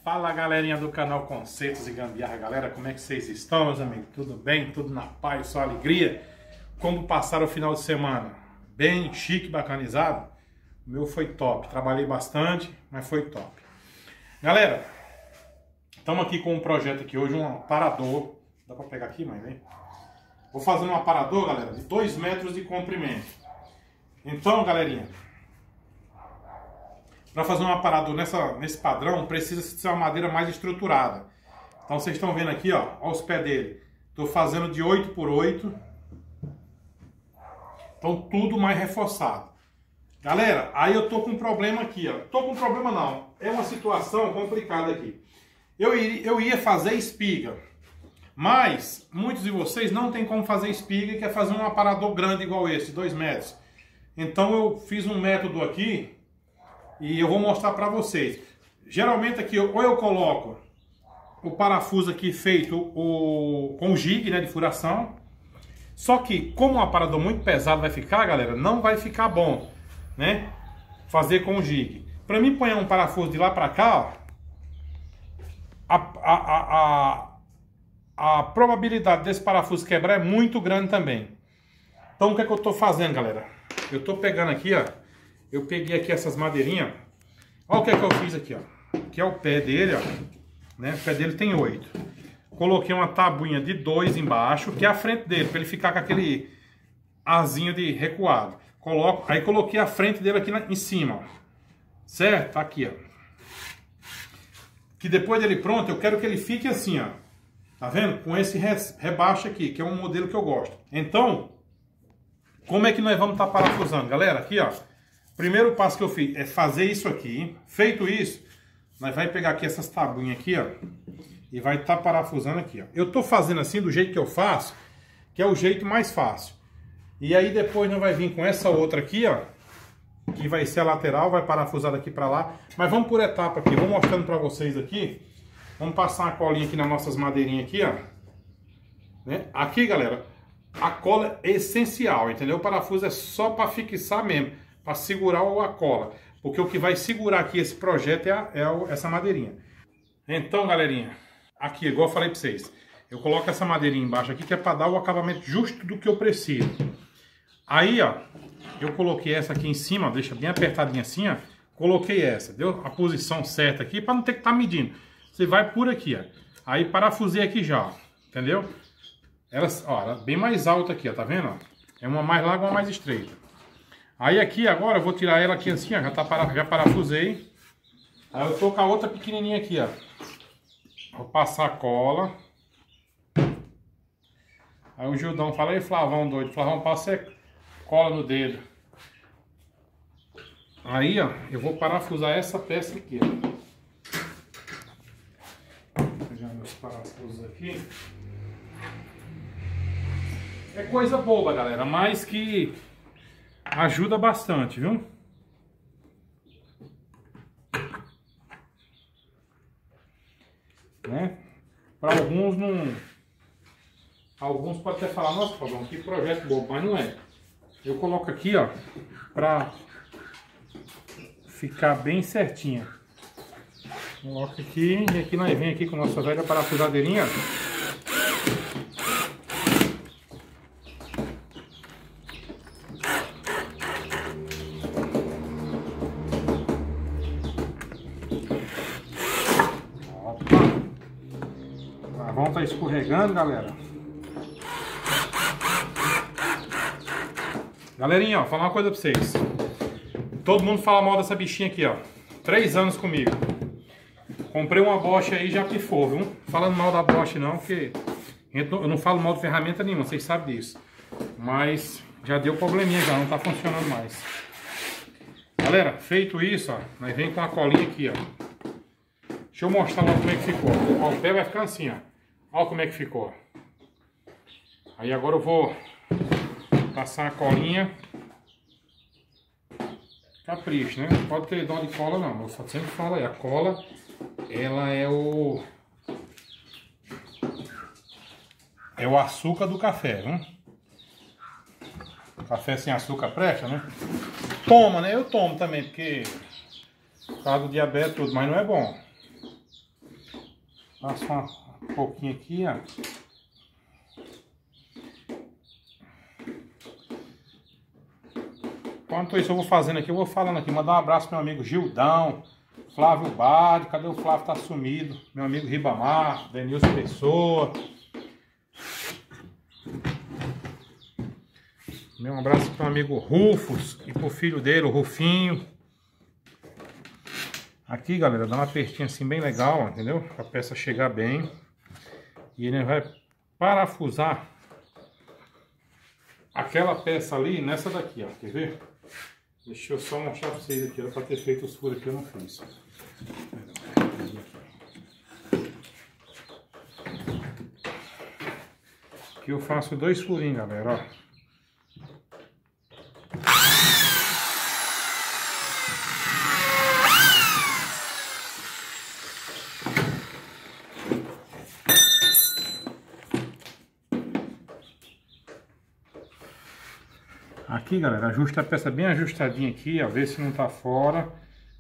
Fala galerinha do canal Concertos e Gambiarra, galera, como é que vocês estão, meus amigos? Tudo bem? Tudo na paz, só alegria? Como passaram o final de semana? Bem chique, bacanizado? O meu foi top, trabalhei bastante, mas foi top. Galera, estamos aqui com um projeto aqui hoje, um aparador. Dá pra pegar aqui, mãe? Vem. Vou fazer um aparador, galera, de 2 metros de comprimento. Então, galerinha, para fazer um aparador nesse padrão, precisa ser uma madeira mais estruturada. Então vocês estão vendo aqui, ó os pés dele. Estou fazendo de 8 por 8. Então tudo mais reforçado. Galera, aí eu tô com um problema aqui, ó. Tô com um problema não. É uma situação complicada aqui. Eu ia fazer espiga, mas muitos de vocês não tem como fazer espiga e quer fazer um aparador grande igual esse, 2 metros. Então eu fiz um método aqui e eu vou mostrar para vocês. Geralmente aqui, ou eu coloco o parafuso aqui feito com jig, né, de furação. Só que, como um aparador muito pesado vai ficar, galera, não vai ficar bom, né, fazer com jig. Para mim, pôr um parafuso de lá para cá, ó, a probabilidade desse parafuso quebrar é muito grande também. Então, o que é que eu estou fazendo, galera? Eu estou pegando aqui, ó. Eu peguei aqui essas madeirinhas. Olha o que é que eu fiz aqui, ó. Aqui é o pé dele, ó. Né? O pé dele tem 8. Coloquei uma tabuinha de 2 embaixo, que é a frente dele, para ele ficar com aquele azinho de recuado. Aí coloquei a frente dele aqui em cima, ó. Certo? Tá aqui, ó. Que depois dele pronto, eu quero que ele fique assim, ó. Tá vendo? Com esse rebaixo aqui, que é um modelo que eu gosto. Então, como é que nós vamos estar parafusando? Galera, aqui, ó. Primeiro passo que eu fiz é fazer isso aqui. Feito isso, nós vai pegar aqui essas tabuinhas aqui, ó, e vai estar parafusando aqui, ó. Eu tô fazendo assim do jeito que eu faço, que é o jeito mais fácil. E aí depois nós vai vir com essa outra aqui, ó, que vai ser a lateral, vai parafusar daqui para lá. Mas vamos por etapa aqui, vou mostrando para vocês aqui. Vamos passar uma colinha aqui nas nossas madeirinhas aqui, ó. Né? Aqui, galera, a cola é essencial, entendeu? O parafuso é só para fixar mesmo, para segurar a cola, porque o que vai segurar aqui esse projeto é essa madeirinha. Então, galerinha, aqui, igual eu falei para vocês, eu coloco essa madeirinha embaixo aqui, que é para dar o acabamento justo do que eu preciso. Aí, ó, eu coloquei essa aqui em cima, ó, deixa bem apertadinha assim, ó, coloquei essa, deu a posição certa aqui, para não ter que estar medindo. Você vai por aqui, ó, aí parafusei aqui já, ó, entendeu? Ela bem mais alta aqui, ó, tá vendo? Ó? É uma mais larga, uma mais estreita. Aí aqui agora eu vou tirar ela aqui assim, ó, já parafusei. Aí eu tô com a outra pequenininha aqui, ó. Vou passar a cola. Aí o Gildão fala, aí Flavão doido, Flavão passa cola no dedo. Aí, ó, eu vou parafusar essa peça aqui, ó. Vou pegar meus parafusos aqui. É coisa boba, galera, mas que ajuda bastante, viu? Né? Para alguns não... Alguns podem até falar, nossa, Fabão, que projeto bobo, mas não é. Eu coloco aqui, ó, para ficar bem certinha. Coloco aqui e aqui nós vem aqui com a nossa velha parafusadeirinha. Tá escorregando, galera. Galerinha, ó, falar uma coisa pra vocês. Todo mundo fala mal dessa bichinha aqui, ó. 3 anos comigo. Comprei uma Bosch aí, já pifou, viu? Falando mal da Bosch não, porque eu não falo mal de ferramenta nenhuma, vocês sabem disso. Mas já deu probleminha já, não tá funcionando mais. Galera, feito isso, ó, nós vem com a colinha aqui, ó. Deixa eu mostrar lá como é que ficou. Ó, o pé vai ficar assim, ó. Olha como é que ficou. Aí agora eu vou passar a colinha. Capricho, né? Não pode ter dó de cola não. Eu só sempre falo aí, a cola, ela é o açúcar do café, viu? Café sem açúcar presta, né? Toma, né? Eu tomo também, porque por causa do diabetes tudo, mas não é bom. Passo um pouquinho aqui, ó. Enquanto isso eu vou fazendo aqui, eu vou falando aqui. Mandar um abraço pro meu amigo Gildão, Flávio Bade, cadê o Flávio? Tá sumido. Meu amigo Ribamar, Denilson Pessoa. Um abraço pro meu amigo Rufus e pro filho dele, o Rufinho. Aqui, galera, dá uma apertinha assim bem legal, ó, entendeu? Pra peça chegar bem. E ele vai parafusar aquela peça ali nessa daqui, ó. Quer ver? Deixa eu só mostrar pra vocês aqui. Era pra ter feito os furos aqui, eu não fiz. Aqui eu faço 2 furinhos, galera, ó. Aqui, galera, ajusta a peça bem ajustadinha aqui, ó, ver se não tá fora.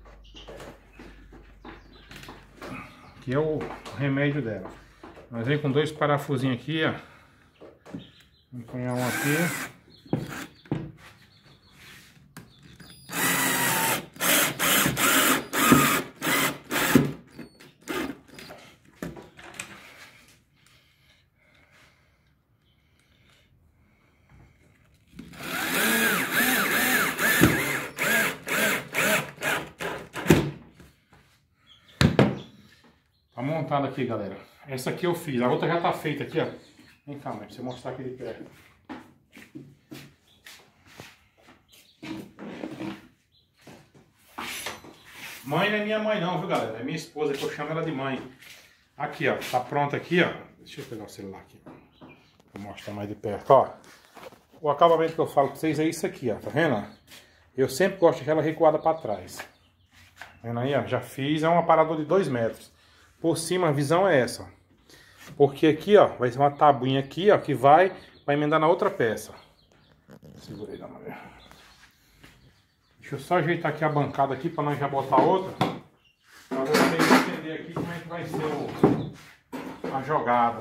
Aqui é o remédio dela. Nós vem com 2 parafusinhos aqui, ó. Vamos pôr um aqui. Tá montado aqui, galera. Essa aqui eu fiz, a outra já tá feita aqui, ó. Vem cá, mãe, pra você mostrar aqui de perto. Mãe não é minha mãe não, viu, galera? É minha esposa, que eu chamo ela de mãe. Aqui, ó, tá pronta aqui, ó. Deixa eu pegar o celular aqui, pra mostrar mais de perto, ó. O acabamento que eu falo pra vocês é isso aqui, ó, tá vendo? Eu sempre gosto de ela recuada pra trás. Tá vendo aí, ó? Já fiz, é um aparador de 2 metros. Por cima a visão é essa. Porque aqui, ó, vai ser uma tabuinha aqui, ó, que vai emendar na outra peça. Segurei da maneira. Deixa eu só ajeitar aqui a bancada aqui para nós já botar outra. Para vocês entenderem aqui como é que vai ser a jogada.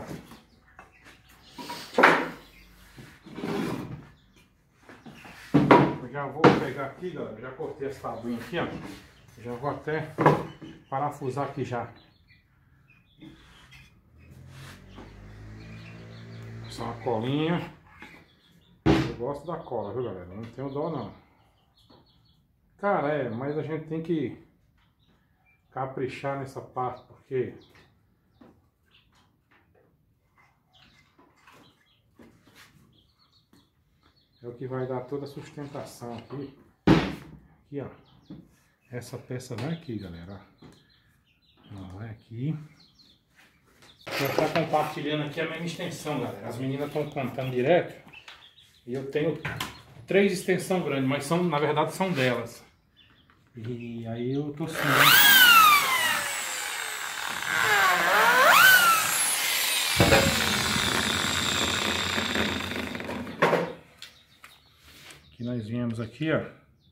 Eu já vou pegar aqui, galera. Já cortei essa tabuinha aqui, ó. Já vou até parafusar aqui já. Só uma colinha. Eu gosto da cola, viu, galera? Não tenho dó não. Cara, mas a gente tem que caprichar nessa parte, porque é o que vai dar toda a sustentação aqui. Aqui, ó. Essa peça vai aqui, galera. Ó, vai aqui. Vou estar compartilhando aqui a mesma extensão, galera. As meninas estão contando direto. E eu tenho 3 extensões grandes, mas são, na verdade são delas. E aí eu tô sem. Aqui nós viemos aqui, ó.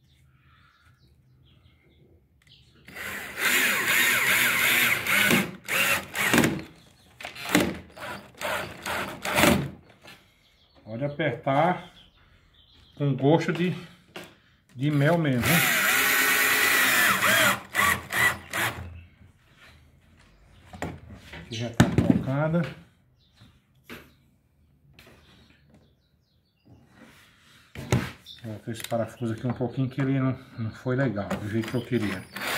Pode apertar com gosto de mel mesmo, hein? Aqui já está colocada. Coloquei esse parafuso aqui um pouquinho que ele não foi legal, do jeito que eu queria.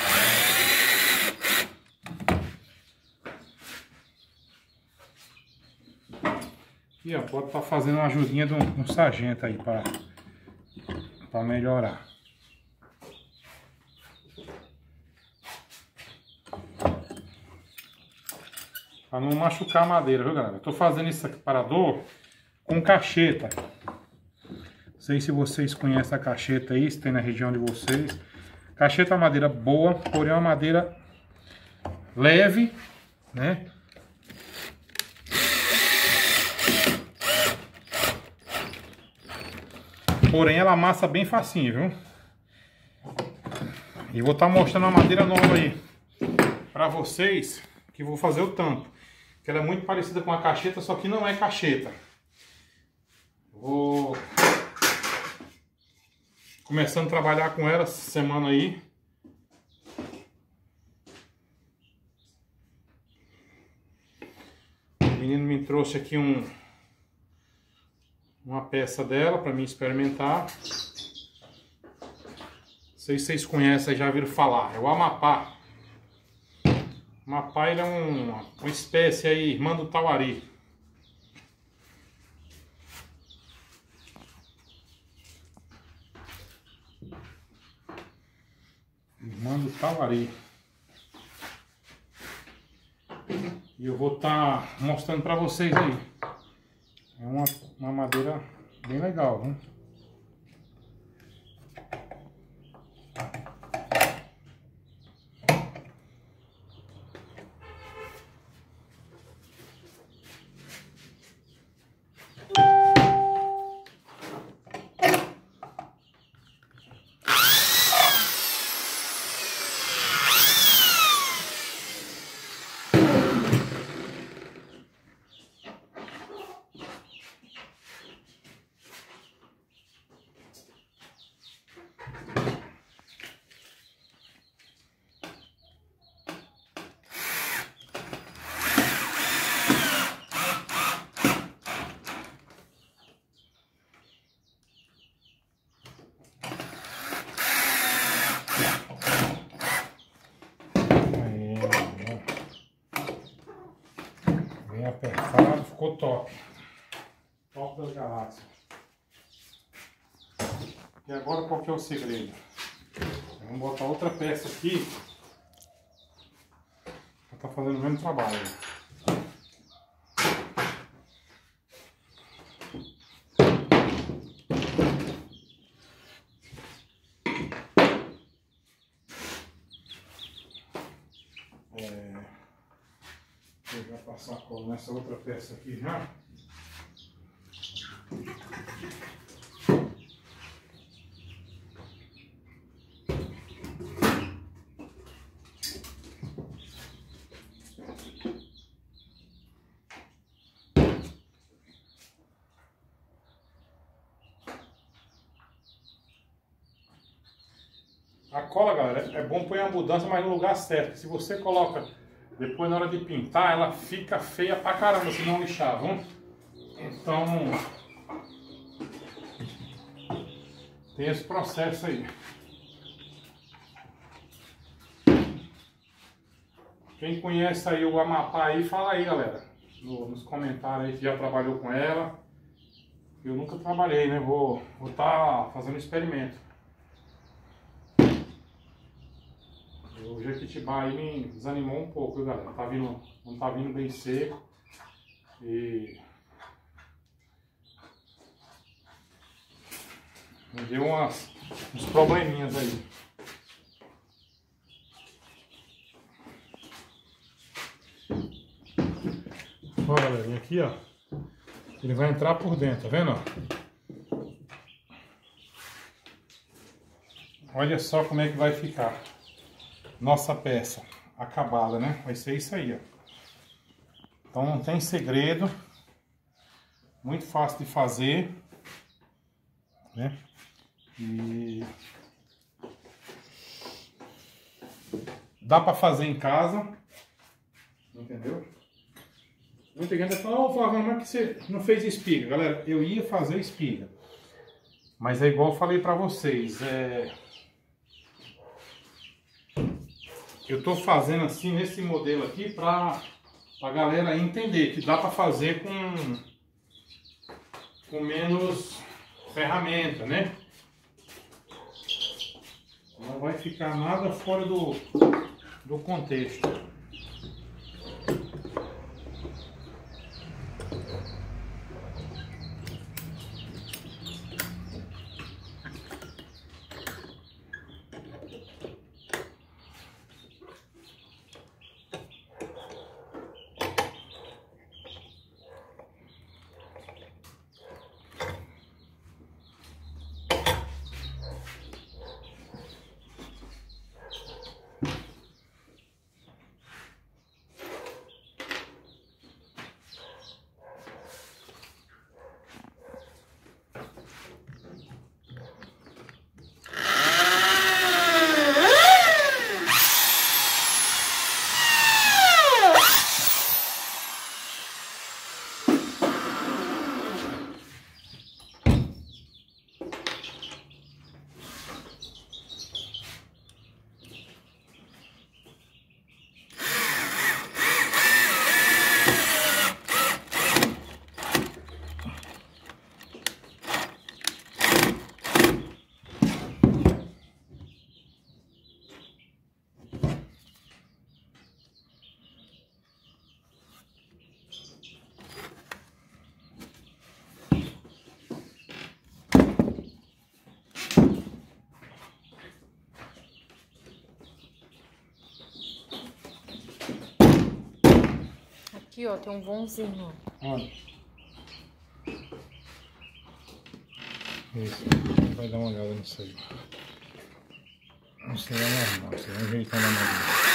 Aqui, ó, pode estar fazendo uma ajudinha de um sargento aí para melhorar. Para não machucar a madeira, viu, galera? Eu tô fazendo esse aparador com cacheta. Não sei se vocês conhecem a cacheta aí, se tem na região de vocês. Cacheta é uma madeira boa, porém é uma madeira leve, né? Porém ela amassa bem facinho, viu? E vou estar mostrando uma madeira nova aí pra vocês, que vou fazer o tampo. que ela é muito parecida com a cacheta, só que não é cacheta. Vou começando a trabalhar com ela essa semana aí. O menino me trouxe aqui uma peça dela para mim experimentar. Não sei se vocês conhecem, já viram falar. É o Amapá. O Amapá, ele é uma espécie aí, irmã do Tauari. Irmã do Tauari. E eu vou estar mostrando para vocês aí. É uma madeira bem legal, viu? Apertado, ficou top. Top das galáxias. E agora qual que é o segredo? Vamos botar outra peça aqui para estar fazendo o mesmo trabalho. Vou já passar a cola nessa outra peça aqui já. A cola, galera, é bom pôr a mudança, mas no lugar certo. Se você coloca depois na hora de pintar, ela fica feia pra caramba se não lixar, viu? Então tem esse processo aí. Quem conhece aí o Amapá aí, fala aí, galera, nos comentários aí que já trabalhou com ela. Eu nunca trabalhei, né? Vou estar fazendo um experimento. O Jequitibá aí me desanimou um pouco, galera. Não tá vindo bem seco. E me deu uns probleminhas aí. Olha, galerinha, aqui, ó. Ele vai entrar por dentro, tá vendo? Olha só como é que vai ficar nossa peça acabada, né? Vai ser isso aí, ó. Então não tem segredo. Muito fácil de fazer, né? E dá pra fazer em casa, entendeu? Muita gente fala, oh, Flávio, como é que você não fez espiga? Galera, eu ia fazer espiga, mas é igual eu falei pra vocês, eu tô fazendo assim nesse modelo aqui pra galera entender que dá pra fazer com menos ferramenta, né? Não vai ficar nada fora do contexto. Aqui, ó, tem um vãozinho, ó. Olha. Isso, vai dar uma olhada nisso aí. Isso aí é normal, isso aí é um jeitão da madeira.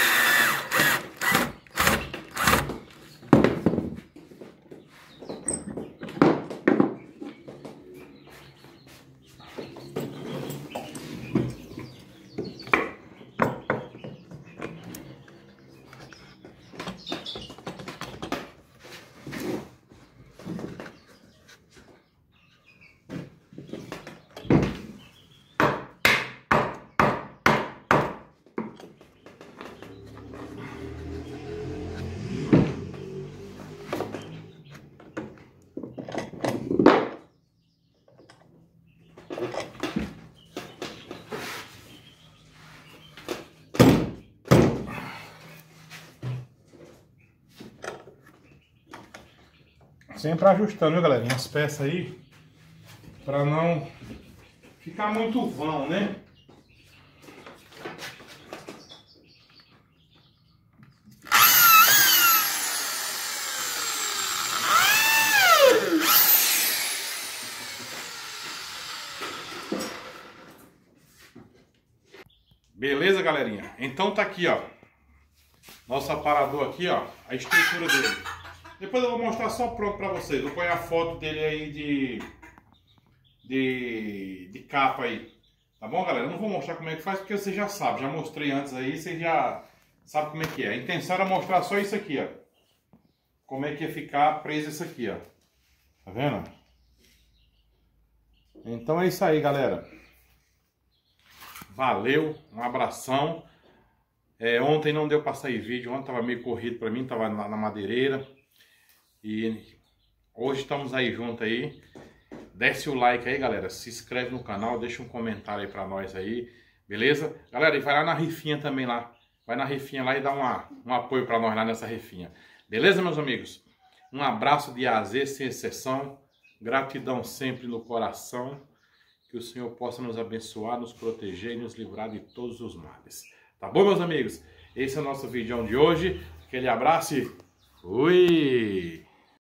Sempre ajustando, viu, galera? As peças aí, pra não ficar muito vão, né? Beleza, galerinha? Então tá aqui, ó. Nosso aparador aqui, ó. A estrutura dele. Depois eu vou mostrar só pronto pra vocês. Vou pôr a foto dele aí de capa aí. Tá bom, galera? Eu não vou mostrar como é que faz, porque você já sabe. Já mostrei antes aí, você já sabe como é que é. A intenção era mostrar só isso aqui, ó. Como é que ia ficar preso isso aqui, ó. Tá vendo? Então é isso aí, galera. Valeu, um abração. Ontem não deu pra sair vídeo, ontem tava meio corrido pra mim, tava na madeireira. E hoje estamos aí junto aí. Desce o like aí, galera. Se inscreve no canal, deixa um comentário aí pra nós aí. Beleza? Galera, e vai lá na rifinha também lá. Vai na rifinha lá e dá um apoio pra nós lá nessa rifinha. Beleza, meus amigos? Um abraço de A a Z, sem exceção. Gratidão sempre no coração. Que o Senhor possa nos abençoar, nos proteger e nos livrar de todos os males. Tá bom, meus amigos? Esse é o nosso vídeo de hoje. Aquele abraço e fui!